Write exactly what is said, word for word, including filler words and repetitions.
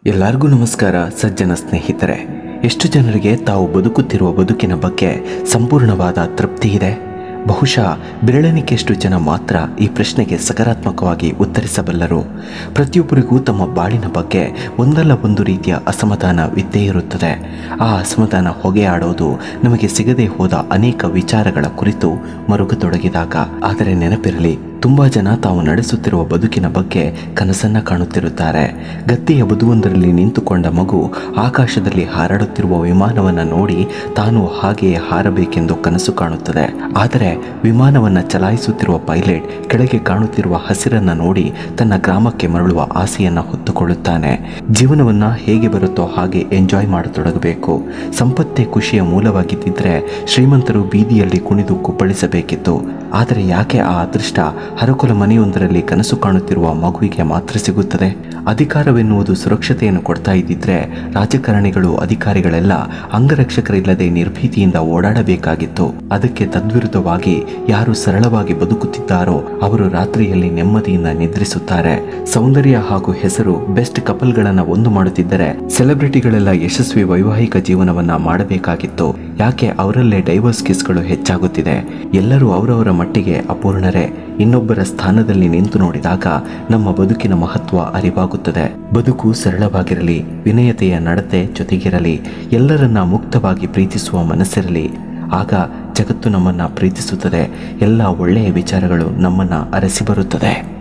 ಎಲ್ಲರಿಗೂ ನಮಸ್ಕಾರ ಸಜ್ಜನ ಸ್ನೇಹಿತರೆ. ಎಷ್ಟು ಜನರಿಗೆ ತಾವು ಬದುಕುತ್ತಿರುವ ಬದುಕಿನ ಬಗ್ಗೆ ಸಂಪೂರ್ಣವಾದ ತೃಪ್ತಿ ಇದೆ? ಬಹುಶಃ ಬೆರಳೆಣಿಕೆಯಷ್ಟು ಜನ ಮಾತ್ರ ಈ ಪ್ರಶ್ನೆಗೆ ಸಕಾರಾತ್ಮಕವಾಗಿ ಉತ್ತರಿಸಬಲ್ಲರು. ಪ್ರತಿಯೊಬ್ಬರಿಗೂ ತಮ್ಮ ಬಾಳಿನ ಬಗ್ಗೆ ಒಂದಲ್ಲ ಒಂದು ರೀತಿಯ ಅಸಮಾಧಾನವಿದ್ದೇ ಇರುತ್ತದೆ. ಆ ಅಸಮಾಧಾನ ಹೊಗೆಯಾಡೋದು ನಮಗೆ ಸಿಗದೆ ಹೋದ ಅನೇಕ ವಿಚಾರಗಳ ಕುರಿತು ಮರುಗತೊಡಗಿದಾಗ. ಆದರೆ ನೆನಪಿರಲಿ, ತುಂಬ ಜನ ತಾವು ನಡೆಸುತ್ತಿರುವ ಬದುಕಿನ ಬಗ್ಗೆ ಕನಸನ್ನ ಕಾಣುತ್ತಿರುತ್ತಾರೆ. ಗದ್ದೆಯ ಬದುವೊಂದರಲ್ಲಿ ನಿಂತುಕೊಂಡ ಮಗು ಆಕಾಶದಲ್ಲಿ ಹಾರಾಡುತ್ತಿರುವ ವಿಮಾನವನ್ನು ನೋಡಿ ತಾನು ಹಾಗೆಯೇ ಹಾರಬೇಕೆಂದು ಕನಸು ಕಾಣುತ್ತದೆ. ಆದರೆ ವಿಮಾನವನ್ನು ಚಲಾಯಿಸುತ್ತಿರುವ ಪೈಲಟ್ ಕೆಳಗೆ ಕಾಣುತ್ತಿರುವ ಹಸಿರನ್ನು ನೋಡಿ ತನ್ನ ಗ್ರಾಮಕ್ಕೆ ಮರಳುವ ಆಸೆಯನ್ನು ಹೊತ್ತುಕೊಳ್ಳುತ್ತಾನೆ. ಜೀವನವನ್ನ ಹೇಗೆ ಬರುತ್ತೋ ಹಾಗೆ ಎಂಜಾಯ್ ಮಾಡತೊಡಗಬೇಕು. ಸಂಪತ್ತೇ ಖುಷಿಯ ಮೂಲವಾಗಿದ್ದಿದ್ರೆ ಶ್ರೀಮಂತರು ಬೀದಿಯಲ್ಲಿ ಕುಣಿದು ಕುಪ್ಪಳಿಸಬೇಕಿತ್ತು. ಆದರೆ ಯಾಕೆ ಆ ಅದೃಷ್ಟ ಹರಕೊಲ ಮನೆಯೊಂದರಲ್ಲಿ ಕನಸು ಕಾಣುತ್ತಿರುವ ಮಗುವಿಗೆ ಮಾತ್ರ ಸಿಗುತ್ತದೆ? ಅಧಿಕಾರವೆನ್ನುವುದು ಸುರಕ್ಷತೆಯನ್ನು ಕೊಡ್ತಾ ಇದ್ದಿದ್ರೆ ರಾಜಕಾರಣಿಗಳು, ಅಧಿಕಾರಿಗಳೆಲ್ಲ ಅಂಗರಕ್ಷಕರಿಲ್ಲದೆ ನಿರ್ಭೀತಿಯಿಂದ ಓಡಾಡಬೇಕಾಗಿತ್ತು. ಅದಕ್ಕೆ ತದ್ವಿರುದ್ಧವಾಗಿ ಯಾರು ಸರಳವಾಗಿ ಬದುಕುತ್ತಿದ್ದಾರೋ ಅವರು ರಾತ್ರಿಯಲ್ಲಿ ನೆಮ್ಮದಿಯಿಂದ ನಿದ್ರಿಸುತ್ತಾರೆ. ಸೌಂದರ್ಯ ಹಾಗೂ ಹೆಸರು ಬೆಸ್ಟ್ ಕಪಲ್ಗಳನ್ನ ಒಂದು ಮಾಡುತ್ತಿದ್ದರೆ ಸೆಲೆಬ್ರಿಟಿಗಳೆಲ್ಲ ಯಶಸ್ವಿ ವೈವಾಹಿಕ ಜೀವನವನ್ನ ಮಾಡಬೇಕಾಗಿತ್ತು. ಯಾಕೆ ಅವರಲ್ಲೇ ಡೈವರ್ಸ್ ಕೇಸ್ಗಳು ಹೆಚ್ಚಾಗುತ್ತಿದೆ? ಎಲ್ಲರೂ ಅವರವರ ಮಟ್ಟಿಗೆ ಅಪೂರ್ಣರೇ. ಇನ್ನೊಬ್ಬರ ಸ್ಥಾನದಲ್ಲಿ ನಿಂತು ನೋಡಿದಾಗ ನಮ್ಮ ಬದುಕಿನ ಮಹತ್ವ ಅರಿವಾಗುತ್ತದೆ. ಬದುಕು ಸರಳವಾಗಿರಲಿ, ವಿನಯತೆಯ ನಡತೆ ಜೊತೆಗಿರಲಿ, ಎಲ್ಲರನ್ನ ಮುಕ್ತವಾಗಿ ಪ್ರೀತಿಸುವ ಮನಸ್ಸಿರಲಿ. ಆಗ ಜಗತ್ತು ನಮ್ಮನ್ನ ಪ್ರೀತಿಸುತ್ತದೆ. ಎಲ್ಲ ಒಳ್ಳೆಯ ವಿಚಾರಗಳು ನಮ್ಮನ್ನ ಅರಸಿ ಬರುತ್ತದೆ.